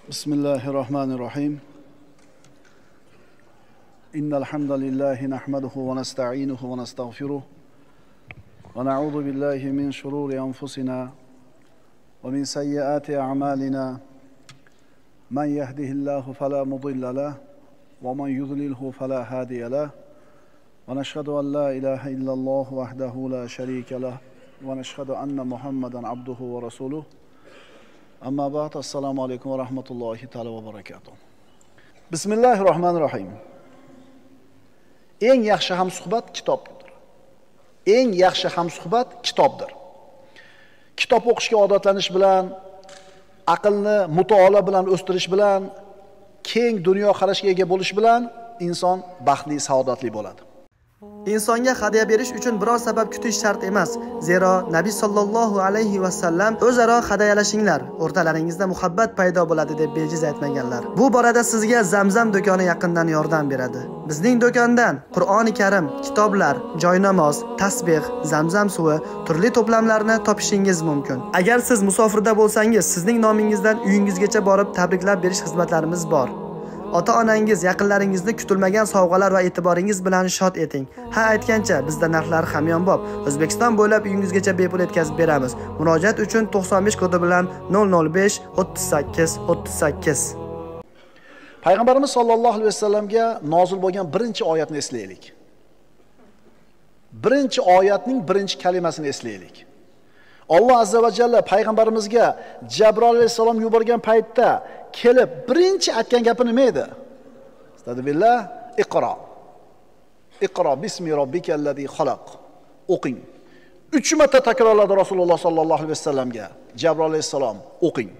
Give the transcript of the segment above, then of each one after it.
بسم الله الرحمن الرحيم إن الحمد لله نحمده ونستعينه ونستغفره ونعوذ بالله من شرور أنفسنا ومن سيئات أعمالنا من يهده الله فلا مضل له ومن يضلله فلا هادي له ونشهد أن لا إله إلا الله وحده لا شريك له ونشهد أن محمدا عبده ورسوله أما بعد السلام عليكم ورحمة الله تعالى وبركاته بسم الله الرحمن الرحيم eng yaxshi hamsuhbat kitobdir. Eng yaxshi hamsuhbat kitobdir. Kitob o'qishga odatlanish bilan, aqlni mutolaa bilan o'stirish bilan, keng dunyo qarashga ega bo'lish bilan inson baxtli, saodatli bo'ladi. Insonga hadya berish uchun biror sabab kutish shart emas. Zero Nabiy sallallohu alayhi va sallam o'zaro hadyalashinglar, o'rtalaringizda muhabbat paydo bo'ladi deb bejiz aytmaganlar. Bu borada sizga Zamzam do'koni yaqindan yordam beradi. Bizning do'kondan Qur'oni Karim, kitoblar, joynamoz, tasbih, Zamzam suvi, turli to'plamlarni topishingiz mumkin. Agar siz musofirda bo'lsangiz, sizning nomingizdan uyingizgacha borib tabriklab berish xizmatlarimiz bor. Ota-onangiz, yaqinlaringizni kutilmagan sovg'alar va e'tiboringiz bilan shod eting. Ha aytgancha, bizda narxlar hamyonbop. O'zbekiston bo'ylab uyingizgacha bepul yetkazib beramiz. Murojaat uchun 95 kodi bilan 005 38 38. Payg'ambarimiz sollallohu alayhi vasallamga nozil bo'lgan birinchi oyatni eslaylik. Birinchi oyatning birinchi kalimasini eslaylik. Alloh azza va jalla payg'ambarimizga Jabroil alayhisalom yuborgan paytda kelib birinchi aytgan gapi nima edi? Astagfirullah, iqro. Iqro bismi robbikallazi xalaq. O'qing. 3 marta takrorladi Rasululloh sollallohu alayhi vasallamga Jabroil alayhisalom, o'qing.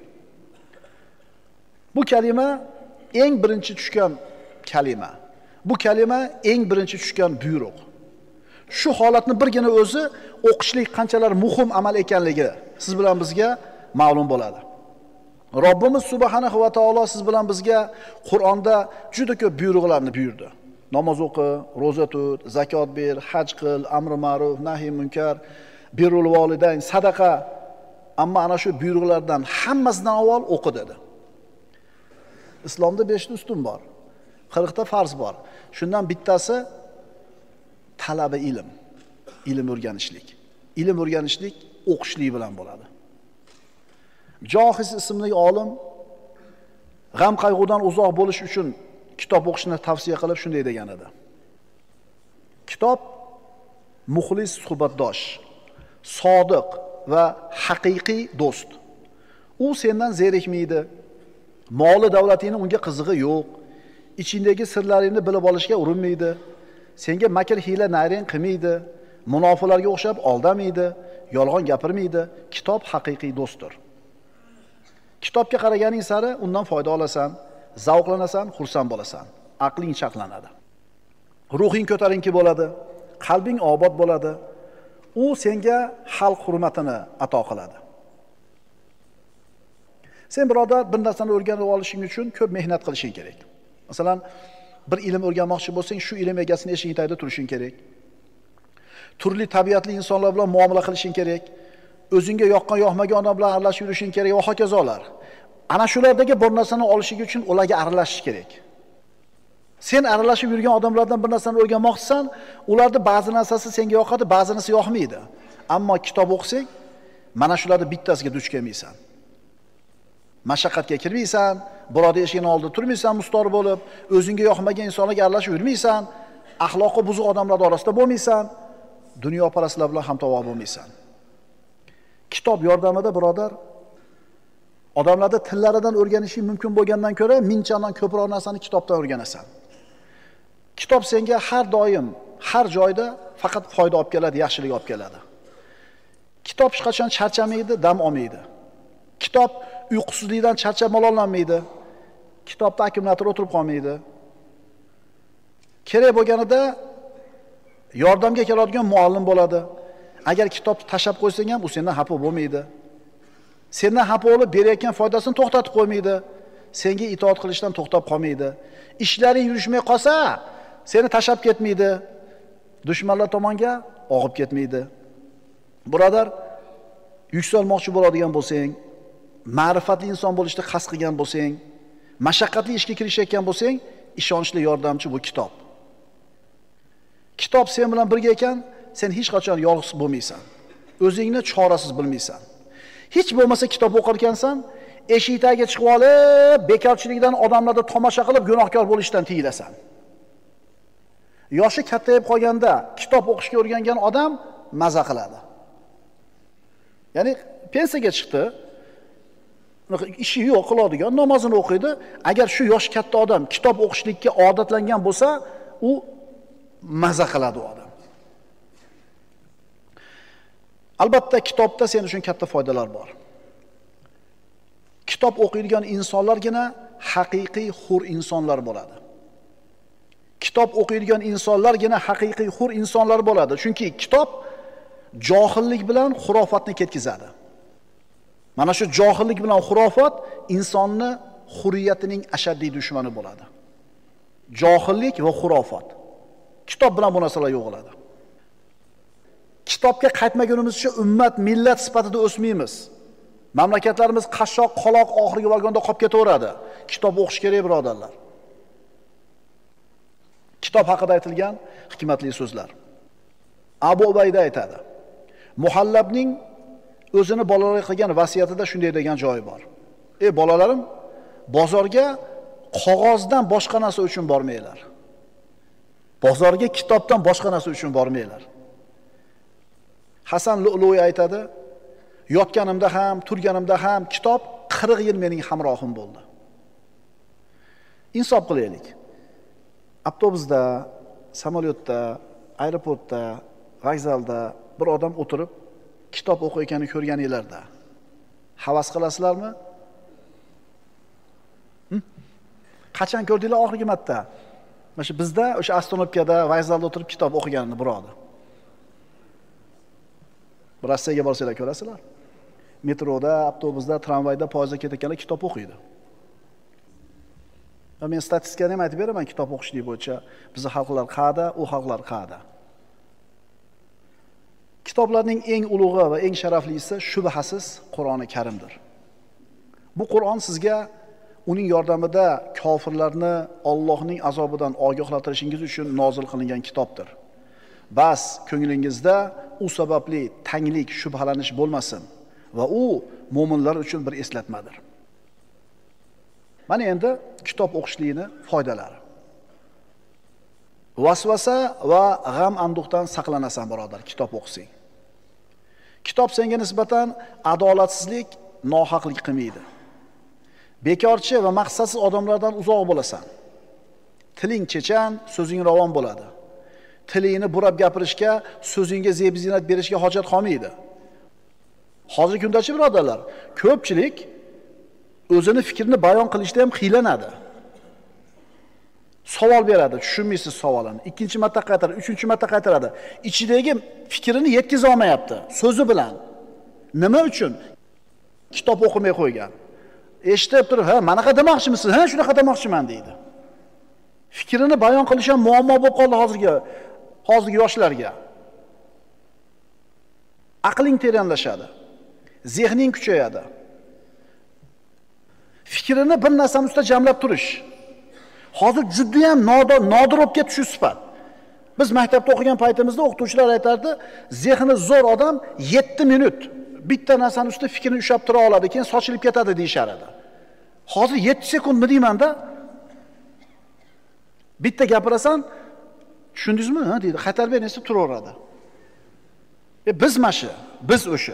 Bu kalima eng birinchi tushgan kalima. Bu kalima eng birinchi tushgan buyruq. Shu holatni birgina o'zi o'qishlik qanchalar muhim amal ekanligi siz bilan bizga ma'lum bo'ladi. Robbimiz subhanahu va taolo siz bilan bizga Qur'onda juda ko'p buyruqlarni buyurdi. Namoz o'qi, roza tut, zakot ber, haj qil, amri ma'ruf, nahi munkar, birrul volidayn, sadaqa. Ammo ana shu buyruqlardan hammasidan avval o'qi dedi. Islomda 5 ta ustun bor. 40 ta farz bor. Shundan bittasi talabi ilm. Ilm o'rganishlik. Ilm o'rganishlik o'qishlik bilan bo'ladi. Johiz ismli olim g'am qayg'udan uzoq bo'lish uchun kitob o'qishni tavsiya qilib shunday degan edi. Kitob muxlis suhbatdosh, sodiq va haqiqiy do'st. U sendan zerikmaydi. Moli davlatingning unga qizig'i yo'q. Ichingdagi sirlaringni bilib olishga urinmaydi. Senga makr hiyla nayrang qilmaydi. Munofiqlarga o'xshab aldamaydi, yolg'on gapirmaydi. Kitob haqiqiy do'stdir. Kitobga qaraganing sari undan foyda olasan, zavqlanasan, xursand bo'lasan, aqling chaqlanadi. Ruhing ko'tarinki bo'ladi, qalbing obod bo'ladi. U senga xalq hurmatini ato qiladi. Sen birodar bir narsani o'rganib olishing uchun ko'p mehnat qilishing kerak. Masalan, bir ilm o'rganmoqchi bo'lsang, shu ilm egasini eshiging tagida turishing kerak. Turli tabiatli insonlar bilan muomala qilishing kerak. O'zingga yoqqan, yoqmagan odam bilan aralashib yurishing kerak va hokazolar. Ana shulardagi bir narsani olishing uchun ularga aralashish kerak. Sen aralashib yurgan odamlardan bir narsani o'rganmoqchisan, ularda ba'zi narsasi senga yoqadi, ba'zinisi yoqmaydi. Ammo kitob o'qisang, mana shularning bittasiga duch kelmaysan. Mashaqqatga kirmaysan, birodar eshigining oldida turmaysan mustori bo'lib, o'zingga yoqmagan insonlarga aralashib yurmaysan, axloqi buzuq odamlar orasida bo'lmaysan, dunyoparastlar bilan hamtovoq bo'lmaysan. Kitob yordamida birodar odamlarning tillaridan o'rganishing mumkin bo'lgandan ko'ra minchadan ko'proq narsani kitobdan o'rganasan. Kitob senga har doim, har joyda faqat foyda olib keladi, yaxshilik olib keladi. Kitob hech qachon charchamaydi, dam olmaydi. Kitob uyqusizlikdan charchab malollanmaydi. Kitobda akkumulyator o'tirib qolmaydi. Kerak bo'lganida yordamga keladigan muallim bo'ladi. Agar kitobni tashab qo'ysang ham, u sendan xafa bo'lmaydi. Sendan xafa bo'lib berayotgan foydasini to'xtatib qo'ymaydi. Senga itoat qilishdan to'xtab qolmaydi. Ishlaring yurishmay qolsa, seni tashab ketmaydi. Dushmanlar tomonga og'ib ketmaydi. Birodar, yuksalmoqchi bo'ladigan bo'lsang, ma'rifatli inson bo'lishni qasd qilgan bo'lsang, mashaqqatli ishga kirishayotgan bo'lsang, ishonchli yordamchi bu kitob. Kitob sen bilan birga ekan, sen hech qachon yolg'iz bo'lmaysan. O'zingni chorasiz bilmaysan. Hech bo'lmasa kitob o'qir ekansan, eshik tagiga chiqib olib, bekorchilikdan odamlarni tomosha qilib gunohkor bo'lishdan tiyilasan. Yoshi kattayib qolganda kitob o'qishga o'rgangan odam maza qiladi. Ya'ni pensiyaga chiqdi, ishi yo'q, qiladigan, namozini o'qiydi. Agar shu yosh katta odam kitob o'qishlikka odatlangan bo'lsa, u maza qiladi u odam. Albatta kitobda sen uchun katta foydalar bor. Kitob o'qiydigan insonlargina haqiqiy hur insonlar bo'ladi. Kitob o'qiydigan insonlargina haqiqiy hur insonlar bo'ladi. Chunki kitob johillik bilan xurofotni ketkizadi. Mana shu johillik bilan xurofot insonni hurriyatining ashaddiy dushmani bo'ladi. Johillik va xurofot. Kitob bilan bu narsalar yo'q bo'ladi. Kitobga qaytmagunimizcha ummat, millat sifatida o'smaymiz. Mamlakatlarimiz qashshoq, qoloq oxirgi vagonda qolib ketaveradi. Kitob o'qish kerak, birodarlar. Kitob haqida aytilgan hikmatli so'zlar. Abu Ubayda aytadi. Muhallabning o'zini bolalarga qilgan vasiyatida shunday degan joyi bor. Ey bolalarim, bozorga qog'ozdan boshqa narsa uchun bormanglar. Bozorga kitobdan boshqa narsa uchun bormanglar. Hasan Lu'lu'y aytadi, yotganimda ham, turganimda ham kitob 40 yil mening hamrohim bo'ldi. Insof qilaylik. Avtobusda, samolyotda, aeroportda, vokzalda bir odam o'tirib kitob o'qiyotganini ko'rganinglarda havas qilasizlarmi? Qachon ko'rdinglar oxirgi marta? Mana shu bizda o'sha Astonobkada, vokzalda o'tirib kitob o'qiganini birovni. Rossiyaga borsanglar ko'rasizlar. Metroda, avtobusda, tramvayda, poyezdda ketayotganlar kitob o'qiydi. Va men statistikani ham aytib beraman kitob o'qishlik bo'yicha. Bizning xalqlar qayerda, u xalqlar qayerda. Kitoblarning eng ulug'i va eng sharaflisi shubhasiz Qur'oni Karimdir. Bu Qur'on sizga uning yordamida kofirlarni Allohning azobidan ogohlantirishingiz uchun nozil qilingan kitobdir. Bas ko'nglingizda u sababli tanglik, shubhalanish bo'lmasin va u mu'minlar uchun bir eslatmadir. Mana endi kitob o'qishlikning foydalari. Vasvasa va g'am anduhdan saqlanasan, birodar, kitob o'qisang. Kitob senga nisbatan adolatsizlik, nohaqlik qilmaydi. Bekorchi va maqsadsiz odamlardan uzoq bo'lasan. Tiling chechan, so'zing ravon bo'ladi. Tilingni burab gapirishga, so'zingga zeb-ziynat berishga hojat qolmaydi. Hozirgi kundachi birodarlar, ko'pchilik o'zini fikrini bayon qilishda ham qiylanadi. Savol beradi, tushunmaysiz savolini. Ikkinchi marta qaytaradi, uchinchi marta qaytaradi. Ichidagi fikrini yetkiza olmayapti so'zi bilan. Nima uchun? Kitob o'qimay qo'ygan. Eshitib turib, "Ha, mana qanaqa demoqchimisiz? Ha, shunaqa demoqchiman" deydi. Fikrini bayon qilish ham muammo bo'lib qoldi hozirgi yoshlarga. Aqling teranlashadi. Zehning kuchayadi. Fikrini bir narsani ustida jamlab turish. Hozir jiddiy ham nodir bo'lib ketdi shu sifat. Biz maktabda o'qigan paytimizda o'qituvchilar aytardi, zehni zo'r odam 7 minut bitta narsani ustida fikrini ushlab tura oladi, keyin sochilib ketadi deyshar edi. Hozir 7 sekundmi deyman-da. Bitta gapirasan, tushundingizmi? Ha deydi. Qaytarib bersa turaveradi. Biz mashi, biz o'sha.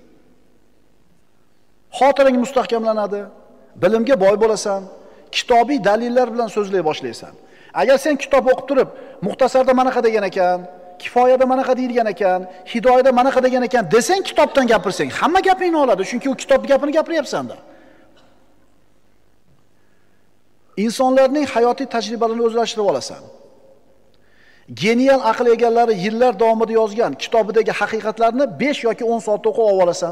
Xotiring mustahkamlanadi, bilimga boy bo'lasan, kitobiy dalillar bilan so'zlay boshlaysan. Agar sen kitob o'qib turib, muxtasarda manaqa degan ekan, kifoyada manaqa deyilgan ekan, hidoyada manaqa degan ekan desang, kitobdan gapirsang, hamma gapingni oladi, chunki u kitob gapini gapiryapsan-da. Insonlarning hayotiy tajribalarini o'zlashtirib olasan. Genial aql egalari yillar davomida yozgan kitobidagi haqiqatlarni 5 yoki 10 soatda o'qib olasan.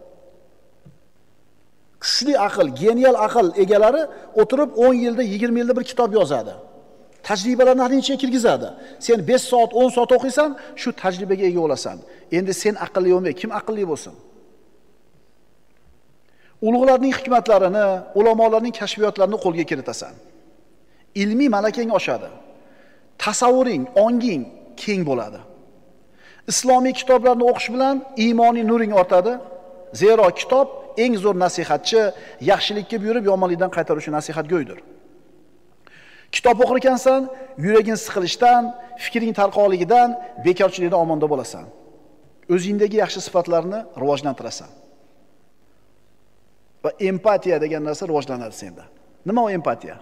Kuchli aql, genial aql egalari o'tirib 10 yilda, 20 yilda bir kitob yozadi. Tajribalarni har necha kirgizadi. Sen 5 soat, 10 soat o'qiysan, shu tajribaga ega bo'lasan. Endi sen aqlli bo'lmay, kim aqlli bo'lsin? ulug'larning hikmatlarini, ulamolarning kashfiyotlarini qo'lga kiritasan. Ilmiy malakang oshadi. Tasavvuring, onging keng bo'ladi. Islomiy kitoblarni o'qish bilan iymoniy nuring ortadi. Zero kitob eng zo'r nasihatchi, yaxshilikka buyurib, yomonlikdan qaytaruvchi nasihatgo'ydir. Kitob o'qir ekansan, yuraging siqilishdan, fikring tarqoqligidan, bekorchilikdan omonda bo'lasan. O'zingdagi yaxshi sifatlarni rivojlantirasan. Va empatiya degan narsa rivojlanadi senda. Nima u empatiya?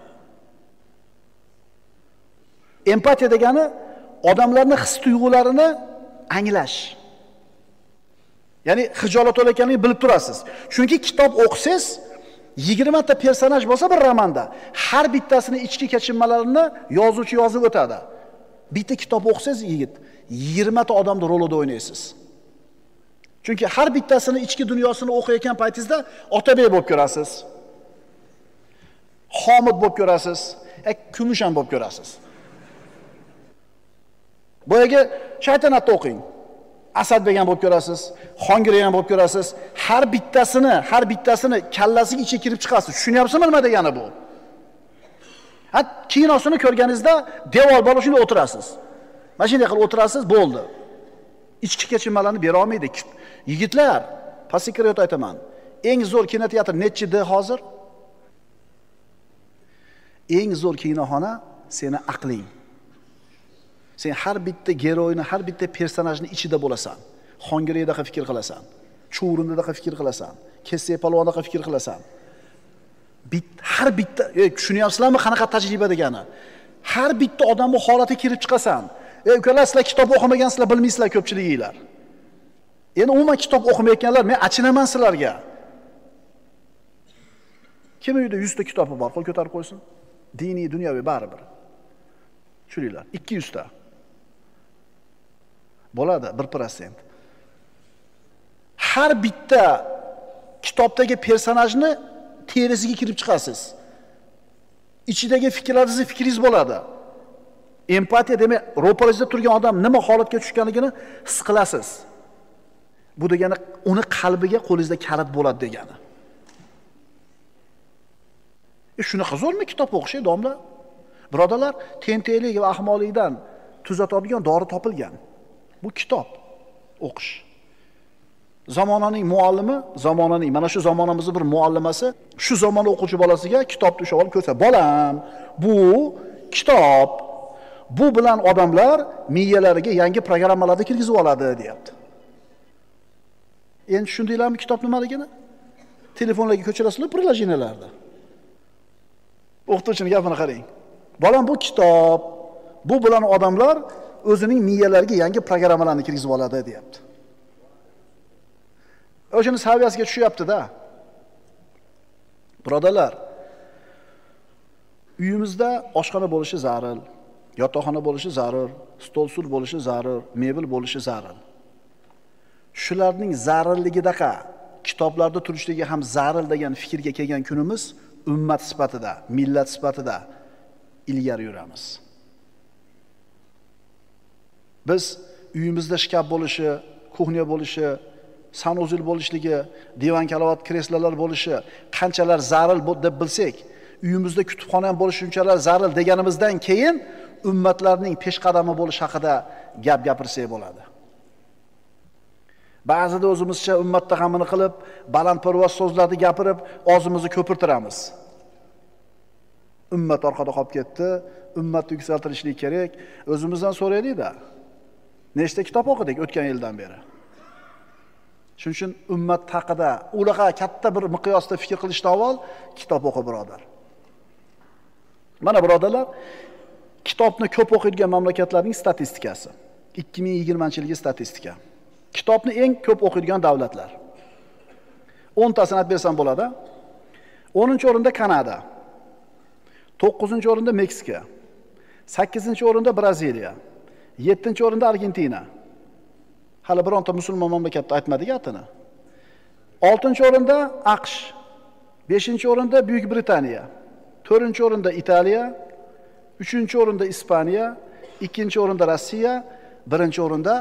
Empatiya degani odamlarning his-tuyg'ularini anglash. Ya'ni xijolat olayotganligini bilib turasiz. Chunki kitob o'qisangiz, 20 ta personaj bo'lsa bir romanda, har bittasini ichki kechinmalarini yozuvchi yozib o'tadi. Bitta kitob o'qisangiz, yigit, 20 ta odamni rolida o'ynaysiz. Chunki har bittasini ichki dunyosini o'qiyotgan paytingizda Otabek bo'lib ko'rasiz. Xomid bo'lib ko'rasiz, Kumushan bo'lib ko'rasiz. Boyaga Shaytanatni o'qing. Asadbek ham bo'lib ko'rasiz, Xongirey ham bo'lib ko'rasiz. Har bittasini kallasiga ichiga kirib chiqasiz. Tushunyapsizmi nima degani bu? Kinosini ko'rganingizda devor bor shunda o'tirasiz. Mana shunday qilib o'tirasiz, bo'ldi. Ichki kechinmalarni bera olmaydi. Yigitlar, pasikret aytaman. Eng zo'r kinoteatr nechida hozir? Eng zo'r kinoxona seni aqling. Sen har bitta geroyni, har bitta personajni ichida bo'lasan. Xongireydaqa fikr qilasan, Chuvrindidaqa fikr qilasan, Kesse palvondaqa fikr qilasan. Har bitta, tushunyapsizlarmi qanaqa tajriba degani? Har bitta odamning holatiga kirib chiqasan. Ukalar, sizlar kitob o'qimagansizlar, bilmaysizlar ko'pchiliginglar. Endi umuman kitob o'qimayotganlar, men achinaman sizlarga. Kim uyda 100 ta kitobi bor, qo'l ko'tarib qo'ysin. Diniy, dunyoviy baribir. Tushuninglar, 200 ta. Bo'ladi 1%. Har bitta kitobdagi personajni terisiga kirib chiqasiz. Ichidagi fikrlaringiz fikringiz bo'ladi. Empatiya demak, ro'parangizda turgan odam nima holatga tushganligini his qilasiz. Bu degani uni qalbiga qo'lingizda kalit bo'ladi degani. Shunaqa zo'rmi kitob o'qish, domla? Birodalar, tentaklik va ahmoqlikdan tuzatadigan dori topilgan. Bu kitob o'qish. Zamonaning muallimi, mana shu zamonamizning bir muallimasi shu zamon o'quvchi bolasiga kitobni ushlab olib ko'rsatdi. Bolam, bu kitob. Bu bilan odamlar miyalariga yangi programmalarni kirgizib oladi, deyapti. Endi tushundinglarmi kitob nimaligini? Telefonlarga ko'chirasizlar prilojenalarda. O'qituvchining gapini qarang. Bolam, bu kitob. Bu bilan odamlar o'zining miyalariga yangi programmalarni kirgizib oladi, deyapti. O'shini saviyasiga tushyapti-da. Birodalar, uyimizda oshxona bo'lishi zarur, yotoqxona bo'lishi zarur, stol-stul bo'lishi zarur, mebel bo'lishi zarur. Shularning zarurligidaqa kitoblarda turishligi ham zarur degan fikrga kelgan kunimiz ummat sifatida, millat sifatida ilgari yuramiz. Biz uyimizda shkaf bo'lishi, kuxnya bo'lishi, sanuzil bo'lishligi, divan kalovat kreslolar bo'lishi qanchalar zarur deb bilsak, uyimizda kutubxona ham bo'lishi shunchalar zarur deganimizdan keyin ummatlarning peshqadami bo'lish haqida gap gapirsak bo'ladi. Ba'zida o'zimizcha ummatda g'amini qilib, balandparvoz so'zlarni gapirib, og'zimizni ko'pirtiramiz. Ummat orqada qolib ketdi, ummatni yuksaltirishlik kerak. O'zimizdan so'raylik-da. Nechta kitob o'qidik o'tgan yildan beri? Shuning uchun ummat haqida ularga katta bir miqyosda fikr qilishdan avval kitob o'qi, birodar. Mana birodarlar, kitobni ko'p o'qiydigan mamlakatlarning statistikasi. 2020-yilgi statistika. Kitobni eng ko'p o'qiydigan davlatlar. 10 tasini aytib bersam bo'ladi. 10-o'rinda Kanada. 9-o'rinda Meksika. 8-o'rinda Braziliya. 7-o'rinda Argentina. Hali bironta musulmon mamlakatda aytmadik atini. 6-o'rinda AQSh. 5-o'rinda Buyuk Britaniya. 4-o'rinda Italiya. 3-o'rinda Ispaniya. 2-o'rinda Rossiya. 1-o'rinda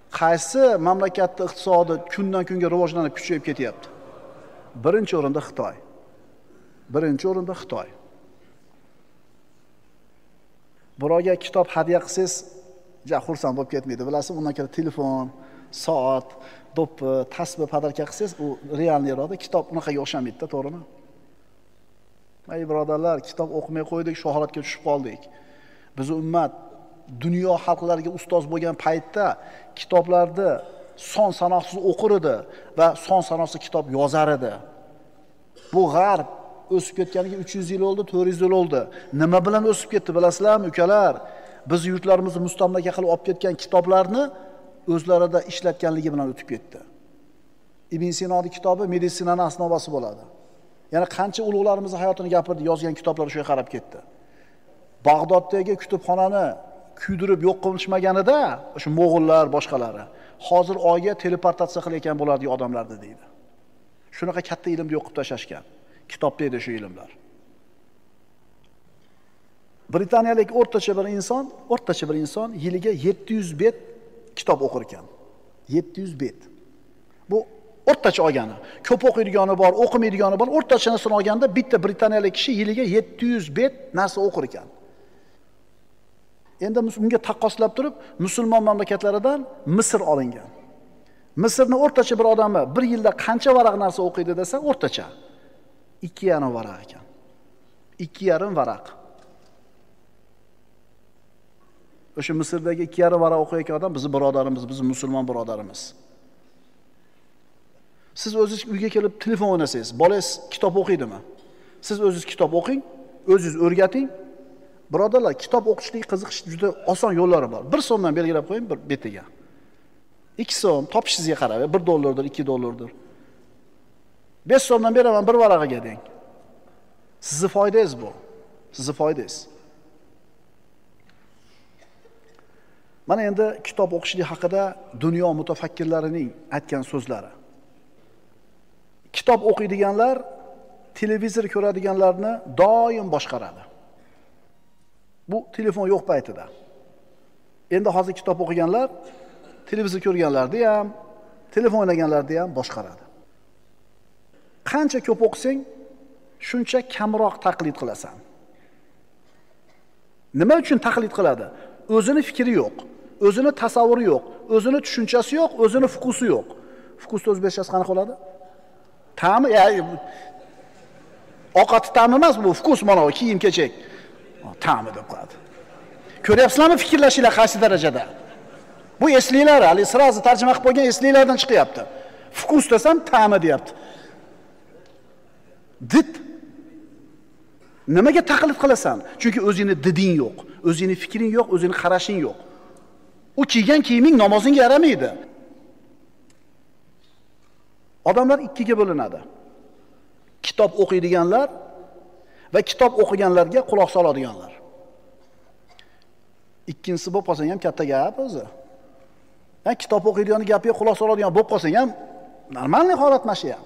Qaysi mamlakatning iqtisodi kundan kunga rivojlanib kuchayib ketyapti? Birinchi o'rinda Xitoy. Birinchi o'rinda Xitoy. Birovga kitob hadya qilsangiz, xursand bo'lib ketmaydi. Bilasizmi, undan keyin telefon, soat, do'ppi, tasbih podarka qilsangiz, u realniroqda, kitob unaqaga o'xshamaydi-da, to'g'rimi? Ey birodarlar, kitob o'qimay qo'ydik, shu holatga tushib qoldik. Biz ummat dunyo xalqlariga ustoz bo'lgan paytda kitoblarni son sanoqsiz o'qir edi va son sanoqsiz kitob yozar edi. Bu g'arb o'sib ketganiga 300 yil oldi, 400 yil oldi. Nima bilan o'sib ketdi bilasizlarmi, ukalar? Biz yurtlarimizni mustamlaka qilib olib ketgan kitoblarni o'zlarida ishlatganligi bilan o'tib ketdi. Ibn Sinoning kitobi meditsinaning asnovasi bo'ladi. Yana qancha ulug'larimiz hayotini gapirdi, yozgan kitoblar o'shaga qarab ketdi. Bag'doddagi kutubxonani kuydirib yo'q qilishmaganida, o'sha mo'g'ullar, boshqalari hozir oyga teleportatsiya qilayotgan bo'lardi odamlarni deydi. Shunaqa katta ilmni yo'q qilib tashlashgan. Kitobda edi shu ilmlar. Britaniyalik o'rtacha bir inson yiliga 700 bet kitob o'qir ekan. 700 bet. Bu o'rtacha olgani. Ko'p o'qiydigani bor, o'qimaydigani bor. O'rtachasini olganda bitta britaniyalik kishi yiliga 700 bet narsa o'qir ekan. Endi unga taqqoslab turib, musulmon mamlakatlaridan Misr olingan. Misrning o'rtacha bir odami bir yilda qancha varaq narsa o'qiydi desa, o'rtacha 2,5 varaq ekan. 2,5 varaq. O'sha Misrdagi 2,5 varaq o'qiyotgan odam bizning birodarimiz, bizning musulmon birodarimiz. Siz o'zingiz uyga kelib telefon o'ynasangiz, bolangiz kitob o'qiydimi? Siz o'zingiz kitob o'qing, o'zingiz o'rgating. Birodarlar, kitob o'qishlik qiziqish juda oson yo'llari bor. 1 so'mdan belgilab qo'ying bir betiga. 2 so'm topishingizga qarab, $1, $2. 5 so'mdan beraman bir varag'iga deng. Sizning foydangiz bu. Sizning foydangiz. Mana endi kitob o'qishlik haqida dunyo mutafakkirlarining aytgan so'zlari. Kitob o'qiydiganlar televizor ko'radiganlarni doim boshqaradi. Bu telefon yo'q paytida. Endi hozir kitob o'qiganlar televizor ko'rganlarni ham, telefon o'ynaganlarni ham boshqaradi. Qancha ko'p o'qisang, shuncha kamroq taqlid qilasan. Nima uchun taqlid qiladi? O'zini fikri yo'q, o'zini tasavvuri yo'q, o'zini tushunchasi yo'q, o'zini fuqusi yo'q. Fuqusni o'zbekchasi qanaqa bo'ladi? Ta'mi, ovqat ta'mi emas bu, fuqus mana bu kiyim-kechak. Ta'mi deb qo'yadi. Ko'ryapsizlarmi fikrlashinglar qaysi darajada? Bu esliklar, hali sirazi tarjima qilib qo'ygan esliklardan chiqyapti. Fuqus desam ta'mi deyapti. Did. Nimaga taqlid qilasan? Chunki o'zingni diding yo'q, o'zingni fikring yo'q, o'zingni qarashing yo'q. U kiygan kiyiming namozingga yaramaydi. Odamlar ikkiga bo'linadi. Kitob o'qiydiganlar va kitob o'qiganlarga quloq soladiganlar. Ikkinchisi bo'lib qolsa ham katta gap o'zi. Kitob o'qiydigan gapiga quloq soladigan bo'lib qolsa ham normalniy holat mana shu ham.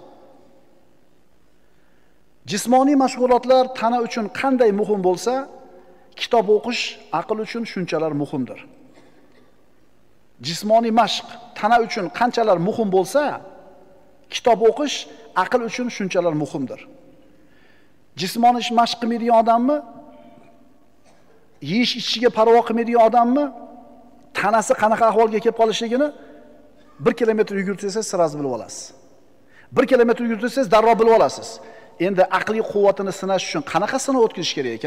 Jismoniy mashg'ulotlar tana uchun qanday muhim bo'lsa, kitob o'qish aql uchun shunchalar muhimdir. Jismoniy mashq tana uchun qanchalar muhim bo'lsa, kitob o'qish aql uchun shunchalar muhimdir. Jismoniy mashq qilmaydigan odammi, yeyish ichishiga parvo qilmaydigan odammi, tanasi qanaqa ahvolga kelib qolishligini 1 kilometr yugursangiz siz bilib olasiz. 1 kilometr yugursangiz darrov bilib olasiz. Endi aqliy quvvatini sinash uchun qanaqa sinov o'tkazish kerak ekan?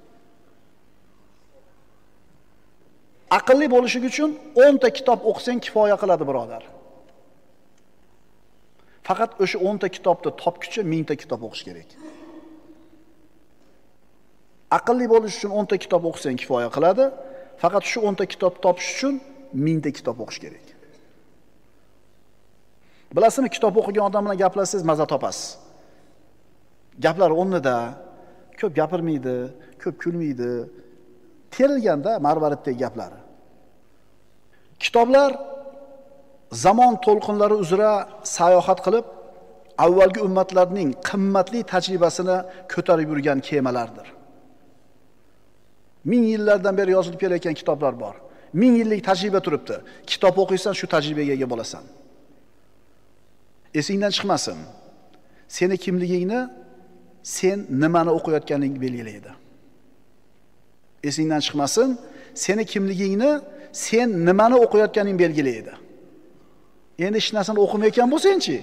Aqlli bo'lishing uchun 10 ta kitob o'qisang kifoya qiladi, birodar. Faqat o'sha 10 ta kitobni topguncha 1000 ta kitob o'qish kerak. Aqlli bo'lish uchun 10 ta kitob o'qisang kifoya qiladi. Faqat shu 10 ta kitob topish uchun 1000 ta kitob o'qish kerak. Bilasizmi, kitob o'qigan odam bilan gaplashsangiz maza topasiz. Gaplar o'rnida, ko'p gapirmaydi, ko'p kulmaydi. Terilganda marvaritdagi gaplari. Kitoblar zamon to'lqinlari uzra sayohat qilib, avvalgi ummatlarning qimmatli tajribasini ko'tarib yurgan kemalardir. 1000 yillardan beri yozilib kelayotgan kitoblar bor. 1000 yillik tajriba turibdi. Kitob o'qiysan, shu tajribaga ega bo'lasan. Esingdan chiqmasin. Seni kimligingni sen nimani o'qiyotganing belgilaydi. Esingdan chiqmasin, seni kimligingni sen nimani o'qiyotganing belgilaydi. Endi hech narsani o'qimayotgan bo'lsang-chi?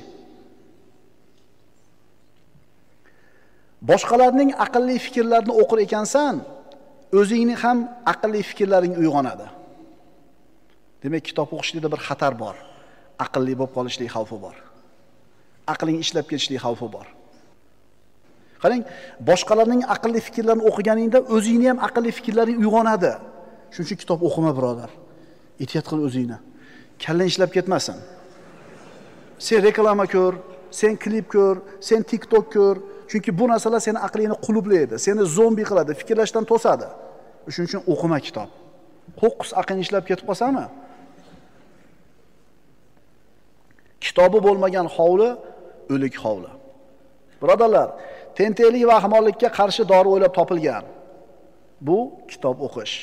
Boshqalarning aqlli fikrlarini o'qir ekansan, o'zingning ham aqlli fikrlaring uyg'onadi. Demak, kitob o'qishlikda bir xatar bor. Aqlli bo'lib qolishlik xavfi bor. Aqling ishlab ketishlik xavfi bor. Qarang, boshqalarning aqlli fikrlarini o'qiganingda o'zingning ham aqlli fikrlaring uyg'onadi. Shuning uchun kitob o'qima, birodar. Ehtiyot qil o'zingni. Kallang ishlab ketmasin. Sen reklama ko'r, sen klip ko'r, sen TikTok ko'r. Chunki bu narsalar seni aqlingni qulublaydi, seni zombi qiladi, fikrlashdan to'sadi. Shuning uchun o'qima kitob. Qo'qqis aqling ishlab ketib qolsami? Kitobi bo'lmagan hovli o'lik hovli. Birodarlar, tentaklik va ahmoqlikka qarshi dori o'ylab topilgan. Bu kitob o'qish.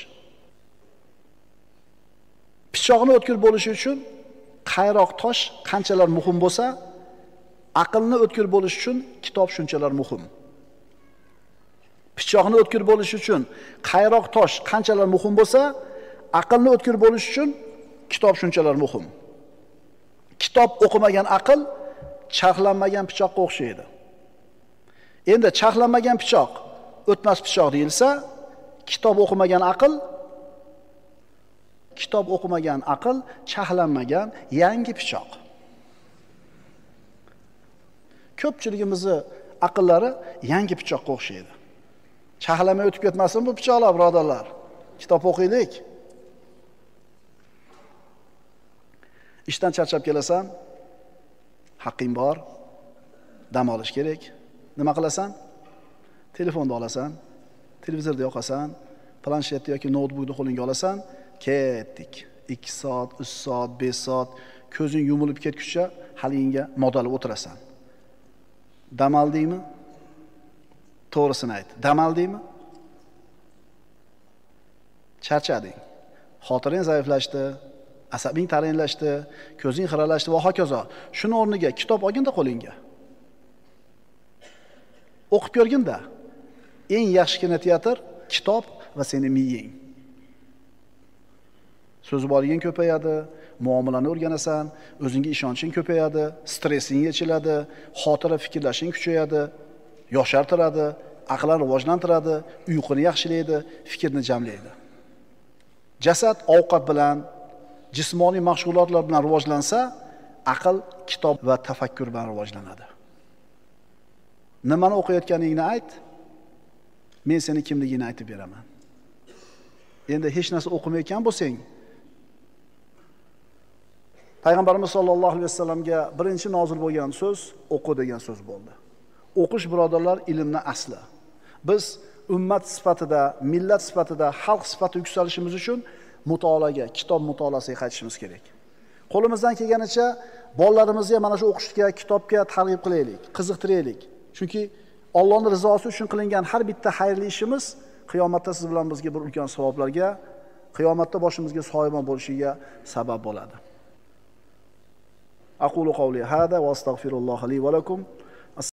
Pichoqni o'tkir bo'lishi uchun qayroq tosh qanchalar muhim bo'lsa, aqlni o'tkir bo'lish uchun kitob shunchalar muhim. Pichoqni o'tkir bo'lish uchun qayroq tosh qanchalar muhim bo'lsa, aqlni o'tkir bo'lish uchun kitob shunchalar muhim. Kitob o'qimagan aql charxlanmagan pichoqqa o'xshaydi. Endi charxlanmagan pichoq o'tmas pichoq deyilsa, kitob o'qimagan aql charxlanmagan yangi pichoq. Ko'pchiligimizni aqllari yangi pichoqqa o'xshaydi. Charxlamay o'tib ketmasin bu pichoqlar, birodarlar. Kitob o'qiylik. Ishdan charchab kelasan, haqqing bor, dam olish kerak. Nima qilasan? Telefonni olasan, televizorda yoqasan, planshetni yoki noutbukni qo'lingga olasan, ketdik. 2 soat, 3 soat, 5 soat ko'zing yumilib ketguncha halingga modalib o'tirasan. Dam oldingmi? To'g'risini ayt. Dam oldingmi? Charchading. Xotiring zaiflashdi, asabing taranglashdi, ko'zing xiralashdi va hokazo. Shuni o'rniga kitob olginda qo'lingga. O'qib ko'rginda. Eng yaxshi kinoteatr kitob va seni miying. So'z borliging ko'payadi, muomalani o'rganasan, o'zingga ishonching ko'payadi, stressing yechiladi, xotira fikrlashing kuchayadi, yoshartiradi, aqlni rivojlantiradi, uyquni yaxshilaydi, fikrni jamlaydi. Jasad ovqat bilan, jismoniy mashg'ulotlar bilan rivojlansa, aql kitob va tafakkur bilan rivojlanadi. Nimani o'qiyotganingni ayt, men seni kimligingni aytib beraman. Endi hech narsa o'qimayotgan bo'lsang, Payg'ambarimiz sollallohu alayhi vasallamga birinchi nozil bo'lgan so'z o'qi degan so'z bo'ldi. O'qish, birodarlar, ilmning asli. Biz ummat sifatida, millat sifatida, xalq sifatida yuksalishimiz uchun mutolaaga, kitob mutolaasiga qaytishimiz kerak. Qo'limizdan kelganicha bolalarimizni mana shu o'qishga, kitobga targ'ib qilaylik, qiziqtiraylik. Chunki Allohning rizosi uchun qilingan har bitta xayrli ishimiz qiyomatda siz bilan bizga bir ulkan savoblarga, qiyomatda boshimizga soyabon bo'lishiga sabab bo'ladi. أقول قولي هذا وأستغفر الله لي ولكم